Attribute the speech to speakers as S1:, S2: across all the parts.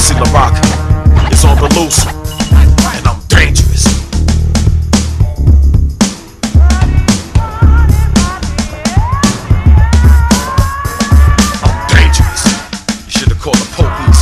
S1: Bossy LaRock is on the loose, and I'm dangerous. I'm dangerous. You should have called the police.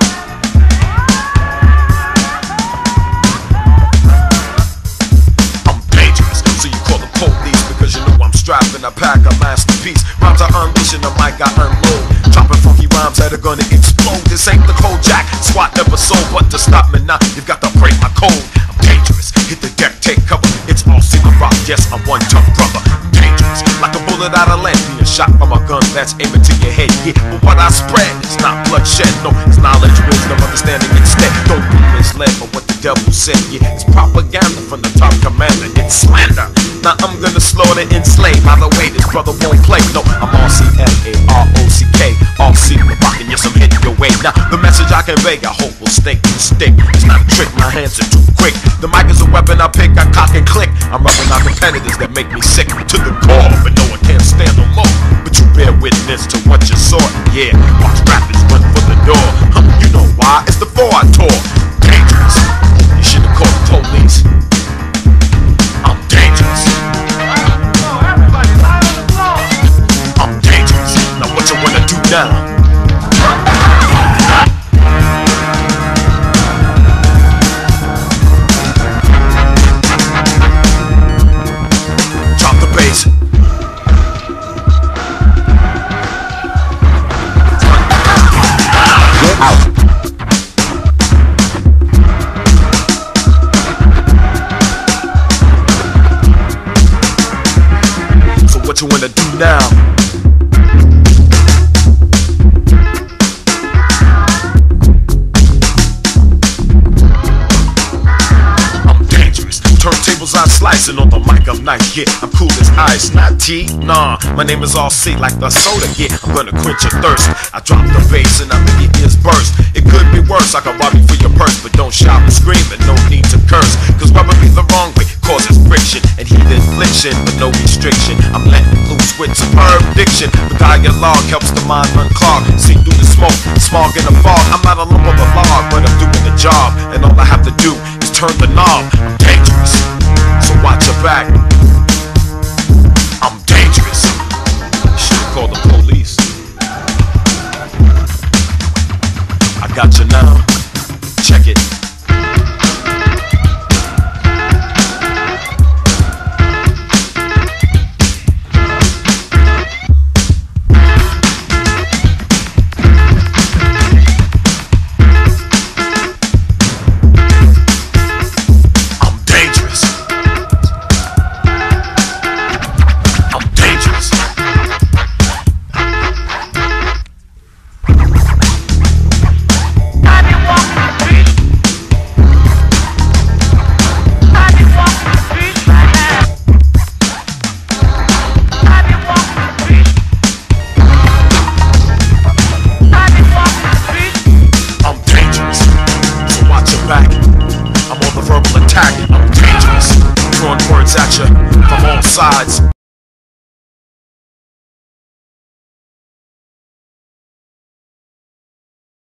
S1: I'm dangerous, so you call the police because you know I'm strapping a pack of masterpiece. Rhymes I unleash and the mic I unload. Dropping funky rhymes that are gonna explode. This ain't the Kojak SWAT episode, but to stop me now, you've got to break my code. I'm dangerous, hit the deck, take cover. It's Bossy LaRock, yes, I'm one tough brother. I'm dangerous, like a bullet out of lead, being shot from a gun that's aiming to your head. Yeah, but what I spread is not bloodshed, no, it's knowledge, wisdom, understanding instead. Don't be misled by what the devil said. Yeah, it's propaganda from the top commander. It's slander. Now I'm gonna slaughter, enslave. By the way, this brother won't play. No, I'm RCLAROCK, Bossy LaRock, and yes, I'm hitting your way. Now the message I convey, I hope will stick. It's not a trick, my hands are too quick. The mic is a weapon I pick, I cock and click. I'm rubbing out competitors that make me sick to the core, but no one can stand no more. But you bear witness to what you saw. Yeah, watch rappers run for the door. You know why? It's the 4 I tore. Dangerous. You should have called the police. I'm dangerous. I'm dangerous. Now what you wanna do now? Drop the bass. Get out. So what you wanna do now? Turntables I slicing on the mic of night, yeah. I'm cool as ice, not tea, nah. My name is RC like the soda, yeah. I'm gonna quench your thirst. I drop the bass and I make your ears burst. It could be worse, I can rob you for your purse, but don't shout and scream and no need to curse. Cause rubbing the wrong way causes friction and heated affliction, but no restriction. I'm letting loose with superb diction. The dialogue helps the mind unclog. See through the smoke, smog in the fog. I'm not a lump of a log, but I'm doing the job, and all I have to do is turn the knob. I'm dangerous, so watch your back. I'm dangerous. Should've called the police. I got you now.